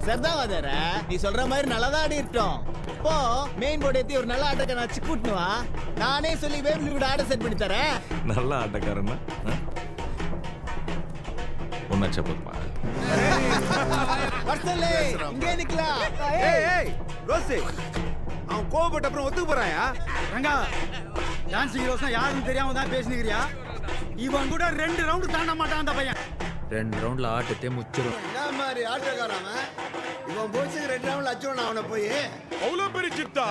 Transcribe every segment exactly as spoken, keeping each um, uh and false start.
சரிதான் வாதர, நீ சொல்ற மாதிரி நல்லாதான் ஆடி இருக்கோம். இப்போ மெயின் போர்டு ஏத்தி ஒரு நல்ல ஆட்டக்காரன் வச்சு கூட்டணுவா, நானே சொல்லி வேவ்லி கூட ஆட செட் பண்ணி தரேன். நல்ல ஆட்டக்காரன்னா ஒன்னாச்சா போதுமா? வர்சலே இங்கே நிக்கலாம். ஏய் ஏய் ரோசி, அவன் கோபப்பட்ட அப்புறம் ஒத்துக்கு போறாயா? ரங்கா, டான்சிங் ரோஸ்னா யாருன்னு தெரியாம தான் பேசினிக்கிறியா? இவன் கூட ரெண்டு ரவுண்ட் தாண்ட மாட்டான் அந்த பையன். ரெண்டு ரவுண்ட்ல ஆட்டத்தே முச்சிரும். என்ன மாதிரி ஆட்டக்காரன் இவன் போச்சு. ரெண்டு ரவுண்ட்ல அச்சோனா அவனை போய் அவ்வளோ பெரிய சித்தா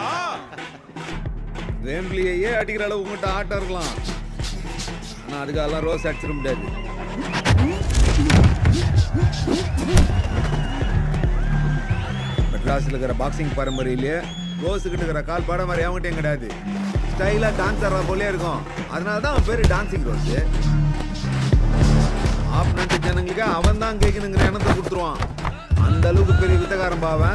வேம்பிளியே அடிக்கிற அளவு உங்கள்கிட்ட ஆட்டம் இருக்கலாம். ஆனா அதுக்கெல்லாம் ரோஸ் அடிச்சிட முடியாது. மெட்ராஸில் இருக்கிற பாக்ஸிங் பரம்பரையிலேயே ரோஸுக்கிட்ட இருக்கிற கால் பாட மாதிரி அவங்ககிட்டயும் கிடையாது. ஸ்டைலாக டான்ஸ் ஆடுற போலே இருக்கும். அதனால தான் அவன் பேர் டான்சிங் ரோஸு. ஆப்னண்ட் ஜனங்களுக்கு அவன் தான் கேட்கணுங்கிற எண்ணத்தை கொடுத்துருவான். அந்த அளவுக்கு பெரிய வித்தகாரம் பாவன்.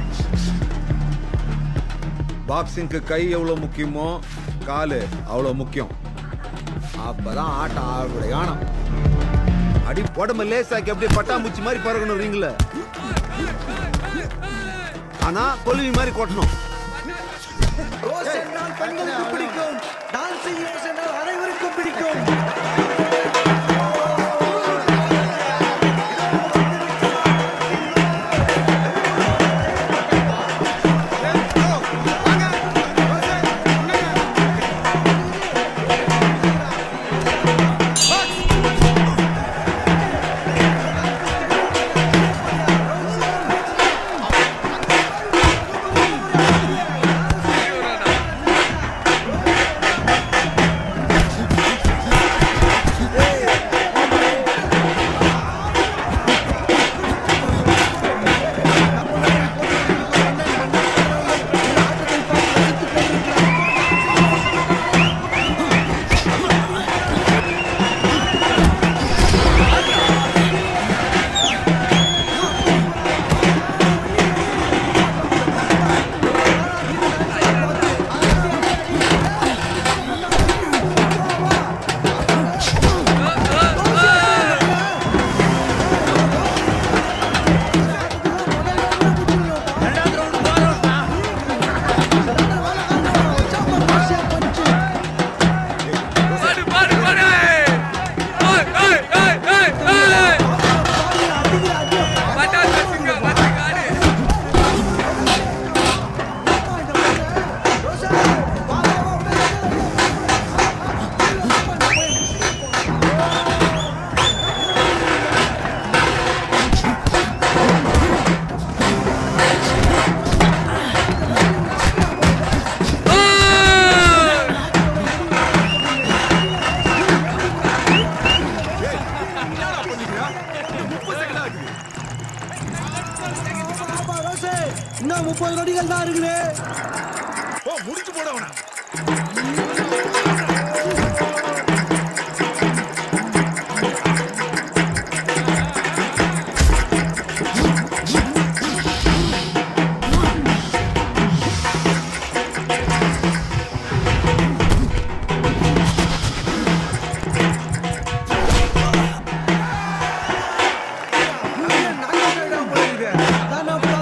பாக்ஸிங்க்கு கை எவ்வளோ முக்கியமோ காலு அவ்வளோ முக்கியம். அப்பதான் ஆட்டம் ஆளுடைய யானம். அடி உடம்பு லேசாக்கி அப்படியே பட்டாம்பூச்சி மாதிரி பறக்கணும் ரிங்ல. ஆனா கொலுவி மாதிரி கொட்டணும். பிடிக்கும் டான்சிங் அனைவருக்கும் பிடிக்கும். இன்னும் முப்பது நொடிகள் தான் இருக்குது. முடிச்சு போடவனா நான்